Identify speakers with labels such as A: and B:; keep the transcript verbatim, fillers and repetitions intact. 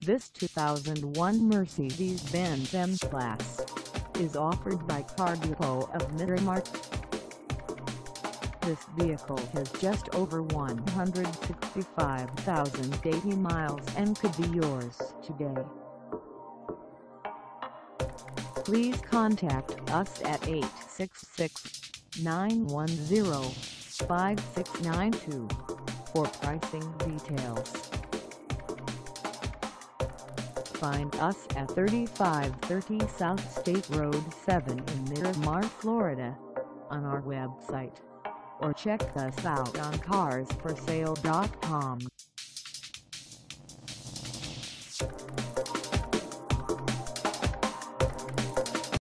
A: This two thousand one Mercedes-Benz M-Class is offered by Car Depot of Miramar. This vehicle has just over one hundred sixty-five thousand eighty miles and could be yours today. Please contact us at eight six six, nine one zero, five six nine two for pricing details. Find us at thirty-five thirty South State Road seven in Miramar, Florida, on our website, or check us out on cars for sale dot com.